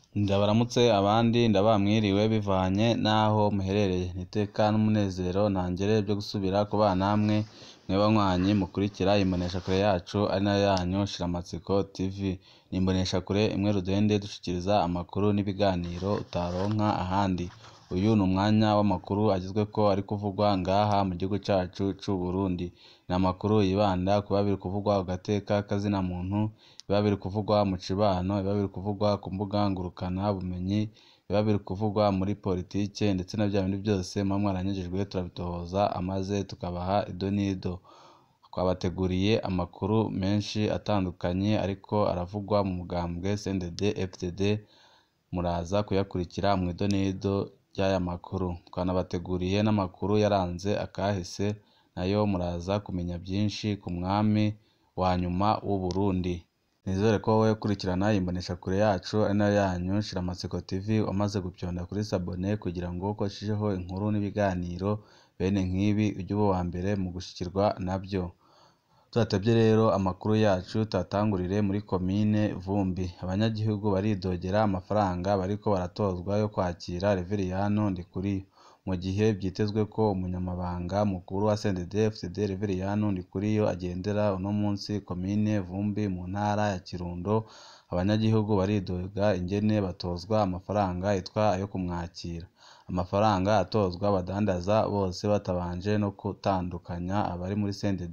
Ndabaramutse abandi ndabamwiriwe bivanye n'aho muherereye, n'iteka n'umunezero ntangere byo gusubira kubana namwe mwe banywanyi mukurikira imboneshakure yacu ari nayo yanyu Shiramatsiko TV. Ni imboneshakure imwe rudende dushikiriza amakuru n'ibiganiro utaronka ahandi. Uyu ni umwanya w'amakuru agezweko ari kuvugwa ngaha mu gihugu cacu c'u Burundi. Ni amakuru yibanda kuba biri kuvugwa ku gateka k'azina muntu, biba biri kuvugwa mu cibano, biba biri kuvugwa ku mbuga ngurukana bumenyi, biba biri kuvugwa muri politike ndetse na bya bindi byose muba mwaranyujijwe turabitohoza amaze tukabaha ido n'ido. Twabateguriye amakuru menshi atandukanye ariko aravugwa mu mugambwe CNDD FDD, muraza kuyakurikira mu ido n'ido ry'aya makuru. Twanabateguriye n'amakuru yaranze akahise, nayo muraza kumenya byinshi ku mwami wa nyuma w'u Burundi. Nizere ko wowe ukurikirana imboneshakure yacu ari nayo yanyu Shiramatsiko TV wamaze gupyonda kuri sabone kugira ngo uko nshijeho inkuru n'ibiganiro bene nk'ibi ujye uba uwa mbere mu gushikirwa nabyo. Tudatevye rero amakuru yacu tatangurire muri komine Vumbi. Abanyagihugu baridogera amafaranga bariko baratozwa yo kwakira Reveriyano Ndikuriyo, mu gihe vyitezwe ko umunyamabanga mukuru wa CNDD FDD Reveriyano Ndikuriyo agendera uno munsi komine Vumbi mu ntara ya Kirundo. Abanyagihugu baridoga ingene batozwa amafaranga yitwa ayo kumwakira, amafaranga atozwa abadandaza bose batabanje no gutandukanya abari muri CNDD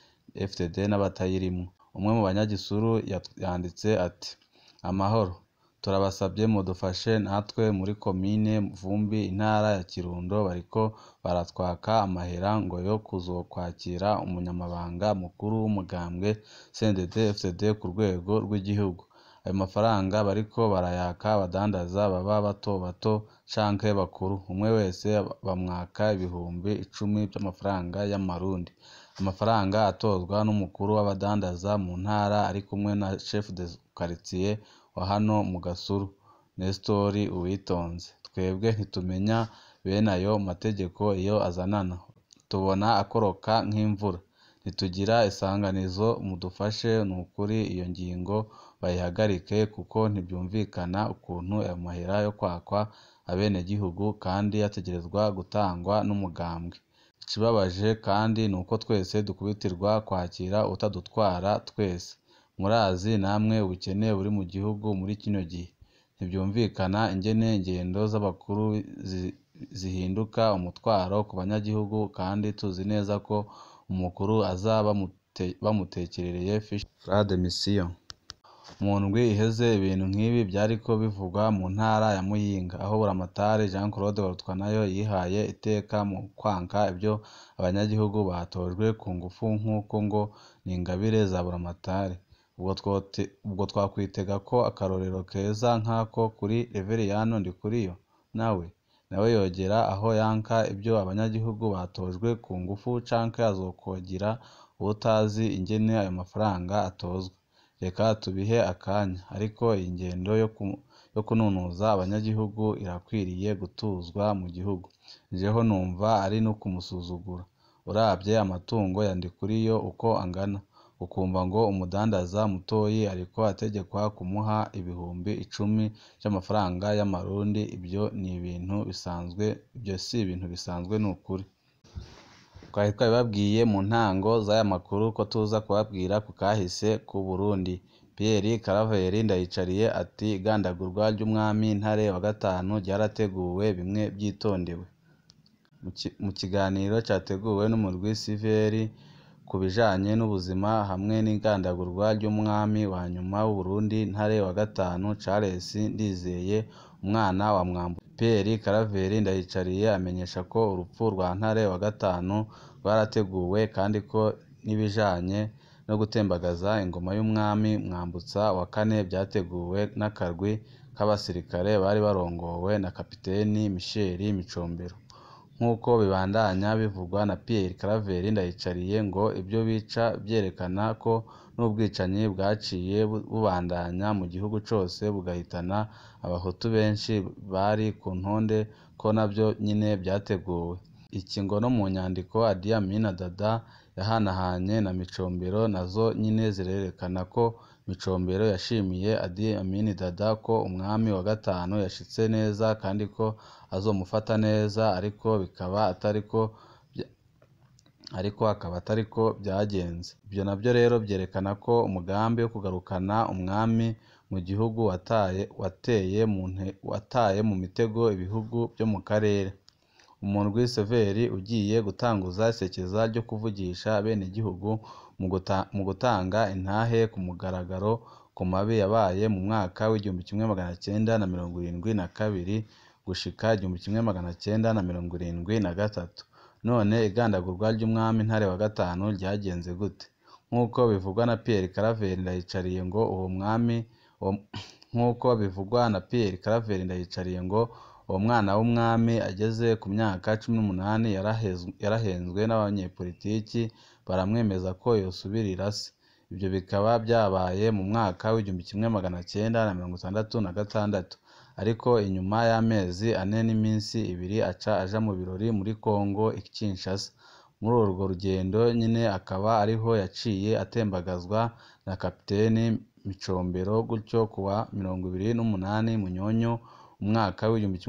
FDD n'abatayirimwo. Umwe mu banyagisuru yanditse ati: amahoro, turabasabye mudufashe natwe muri komine Vumbi intara ya Kirundo bariko baratwaka amahera ngo yo kuzokwakira umunyamabanga mukuru w'umugambwe CNDD FDD ku rwego rw'igihugu. Ayo mafaranga bariko barayaka abadandaza baba bato bato canke bakuru, umwe wese bamwaka ibihumbi 10 by'amafaranga y'amarundi. Amafaranga atozwa n'umukuru w'abadandaza mu ntara ari kumwe na chef de quartier wa hano mu Gasuru, Nestori Uwitonze. Twebwe ntitumenya bene ayo mategeko iyo azanana, tubona akoroka nk'imvura, ntitugira isanganizo, mudufashe n'ukuri iyo ngingo bayihagarike kuko ntibyumvikana ukuntu ayo mahera yo kwakwa abenegihugu kandi yategerezwa gutangwa n'umugambwe. Ikibabaje kandi nuko twese dukubitirwa kwakira utadutwara twese. Murazi namwe ubukene buri mu gihugu muri kino gihe, ntibyumvikana ingene ingendo z'abakuru zihinduka umutwaro ku banyagihugu kandi tuzi neza ko umukuru azaba bamutekerereye fiche de mission. Mu ndwi iheze ibintu nk'ibi byariko bivugwa mu ntara ya Muyinga, aho Buramatari Jean Claude Barutwanayo yihaye iteka mu kwanka ibyo abanyagihugu batojwe ku ngufu nk'uko ngo ni ingabire za Buramatari. Ubwo twakwitega ko akarorero keza nk'ako kuri Reveriyano Ndikuriyo nawe yogera aho yanka ibyo abanyagihugu batojwe ku ngufu canke azokogira ubutazi ingene ayo mafaranga atozwa. Reka tubihe akanya, ariko iyi ngendo yo kununuza abanyagihugu irakwiriye gutuzwa mu gihugu. Jeho numva ari no kumusuzugura. Uravye amatungo ya Ndikuriyo uko angana, ukumva ngo umudandaza mutoyi ariko ategekwa kumuha ibihumbi 10 by'amafaranga y'amarundi. Ibyo ni ibintu bisanzwe, ibyo si ibintu bisanzwe n'ukuri. Twari twabibabwiye mu ntango z'aya makuru ko tuza kubabwira ku kahise ku Burundi. Pierre Claver Ndayicariye ati igandagurwa ry'umwami Ntare wa gatanu ryarateguwe bimwe byitondewe. Mu kiganiro cyateguwe n'umurwi Siveri ku bijanye n'ubuzima hamwe n'igandagurwa ry'umwami wa nyuma w'u Burundi Ntare wa gatanu Charles Ndizeye, umwana wa Mwambu. Pierre Claver Ndayicariye amenyesha ko urupfu rwa Ntare wa gatanu rwarateguwe kandi ko n'ibijanye no gutembagaza ingoma y'umwami Mwambutsa wa kane byateguwe n'akarwi k'abasirikare bari barongowe na Kapiteni Michel Micombero. Nk'uko bibandanya bivugwa na Pierre Claver Ndayicariye ngo ibyo bica byerekana ko n'ubwicanyi bwaciye bubandanya mu gihugu cose bugahitana abahutu benshi bari ku ntonde ko nabyo nyine byateguwe. Iki ngo no mu nyandiko Idi Amin Dada yahanahanye na Micombero nazo nyine zirerekana ko Micombero yashimiye Idi Amin Dada ko umwami wa gatanu yashitse neza kandi ko azomufata neza, ariko akaba atariko byagenze. Ibyo nabyo rero byerekana ko umugambi wo kugarukana umwami mu gihugu wataye mu mitego ibihugu byo mu karere. Umurwi Severi ugiye gutanguza isekeza ryo kuvugisha abenegihugu mu gutanga intahe ku mugaragaro ku mabi yabaye mu mwaka w'1972 gushika 1973. None igandagurwa ry'umwami Ntare wa gatanu ryagenze gute? Nk'uko bivugwa na Pierre Claver Ndayicariye ngo uwo mwana w'umwami ageze ku myaka 18 yarahenzwe n'abanyepolitiki baramwemeza ko yosubirira se. Ibyo bikaba byabaye mu mwaka w'1966, ariko inyuma y'amezi 4 n'iminsi 2 aca aja mu birori muri Kongo Kinshasa. Muri urwo rugendo nyine akaba ariho yaciye atembagazwa na Kapiteni Micombero, gutyo kuwa 28 Munyonyo umwaka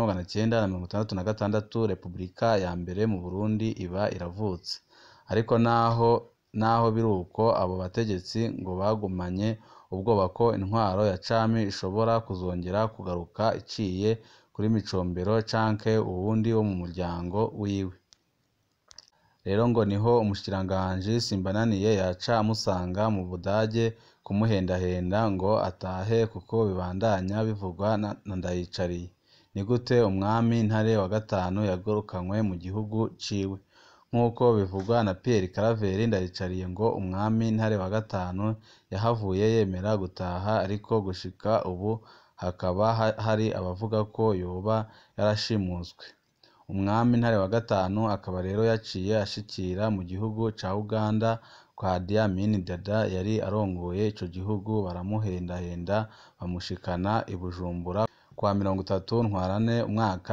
w'1966 Repubulika ya mbere mu Burundi iba iravutse. Ariko naho biruko, abo bategetsi ngo bagumanye ubwoba ko intwaro ya cami ishobora kuzongera kugaruka iciye kuri Micombero canke uwundi wo mu muryango wiwe. Rero ngo niho umushikiranganji Simbananiye yaca amusanga mu Budage kumuhendahenda ngo atahe, kuko bibandanya bivugwa na Ndayicariye. Ni gute umwami Ntare wa gatanu yagarukanywe mu gihugu ciwe? Nk'uko bivugwa na Pierre Claver Ndayicariye ngo umwami Ntare wa gatanu yahavuye yemera gutaha, ariko gushika ubu hakaba hari abavuga ko yoba yarashimuswe. Umwami Ntare wa gatanu akaba rero yaciye ashikira mu gihugu ca Uganda kwa Idi Amin Dada yari arongoye ico gihugu, baramuhendahenda bamushikana i Bujumbura kwa 30 Ntwarante umwaka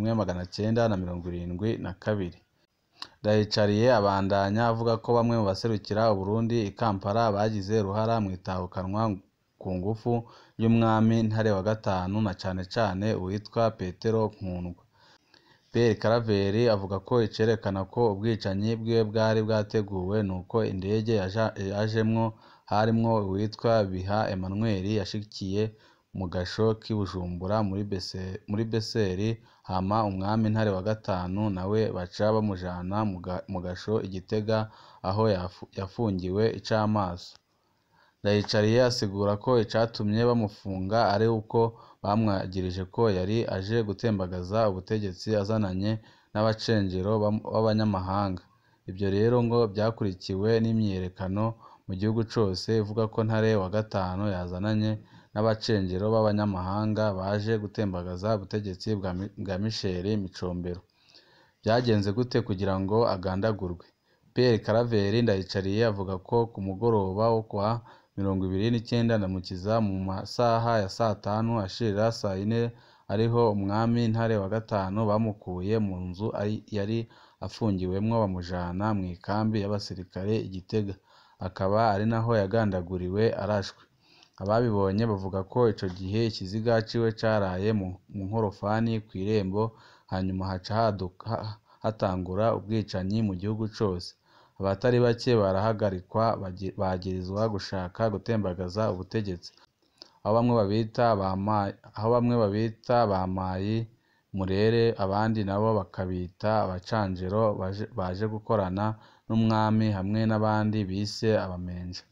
w'1972. Ndayicariye abandanya avuga ko bamwe mu baserukira Uburundi i Kampala bagize uruhara mu itahukanwa ku ngufu y'umwami Ntare wa gatanu, na cane cane uwitwa Petero Nkundwa. Pierre Claver avuga ko icerekana ko ubwicanyi bwiwe bwari bwateguwe nuko indege yajemwo harimwo uwitwa Biha Emmanuel yashikiye mu gasho k'i Bujumbura muri Beseri, hama umwami Ntare wa gatanu nawe baca bamujana mu gasho i Gitega aho yafungiwe icamaso. Ndayicariye asigura ko icatumye bamufunga ari uko bamwagirije ko yari aje gutembagaza ubutegetsi azananye n'abacengero b'abanyamahanga. Ibyo rero ngo byakurikiwe n'imyiyerekano mu gihugu cose ivuga ko Ntare wa gatanu yazananye n'abacengero b'abanyamahanga baje gutembagaza ubutegetsi bwa Michel Micombero. Byagenze gute kugira ngo agandagurwe? Pierre Claver Ndayicariye avuga ko ku mugoroba wo kwa 29 Ndamukiza mu masaha ya saa 5 ashirira saa 4 ariho umwami Ntare wa gatanu bamukuye mu nzu yari afungiwemwo bamujana mu ikambi y'abasirikare i Gitega, akaba ari naho yagandaguriwe arashwe. Ababibonye bavuga ko ico gihe ikiziga ciwe caraye mu nkorofani kw'irembo, hanyuma haca hatangura ubwicanyi mu gihugu cose. Abatari bake barahagarikwa bagirizwa gushaka gutembagaza ubutegetsi, aho bamwe babita ba Mayi Murere, abandi nabo bakabita abacanjero baje gukorana n'umwami, hamwe n'abandi bise abamenja.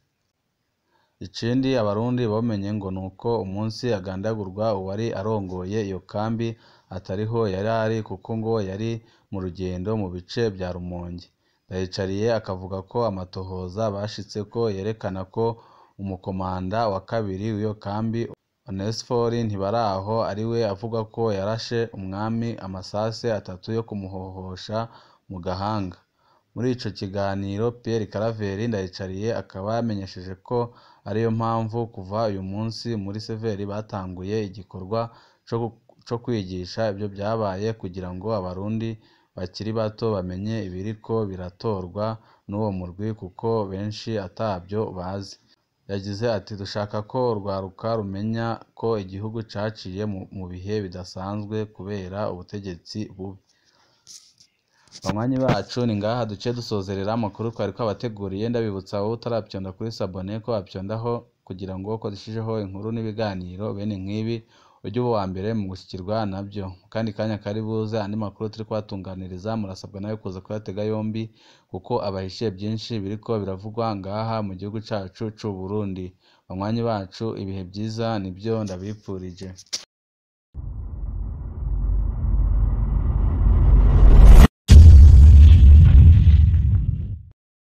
Ikindi abarundi bamenye ngo nuko umunsi agandagurwa uwari arongoye iyo kambi atariho yari ari, kuko ngo yari mu rugendo mu bice bya Rumonge. Ndayicariye akavuga ko amatohoza bashitseko yerekana ko umukomanda wa kabiri w'iyo kambi Onesphore Ntibaraho ariwe avuga ko yarashe umwami amasase 3 yo kumuhohosha mu gahanga. Muri ico kiganiro Pierre Claver Ndayicariye akaba yamenyesheje ko ariyo mpamvu kuva uyu munsi muri Severi batanguye igikorwa co kwigisha ibyo byabaye, kugira ngo abarundi bakiri bato bamenye ibiriko biratorwa n'uwo murwi kuko benshi atabyo bazi. Yagize ati dushaka ko urwaruka rumenya ko igihugu caciye mu bihe bidasanzwe kubera ubutegetsi bubi. Banywanyi bacu ni ngaha duce dusozerera amakuru twari twabateguriye, ndabibutsa wowe utaravyonda kuri sabone ko wavyondaho kugira ngo ko dushijeho inkuru n'ibiganiro bene nk'ibi ujye uba uwa mbere mu gushyikirwa nabyo. Kandi kanya kari buze andi makuru turi kubatunganiriza murasabwa nawe kuza kuyatega yombi kuko abahishiye byinshi biriko biravugwa ngaha mu gihugu cacu c'u Burundi. Banywanyi bacu ibihe byiza nibyo ndabipfurije.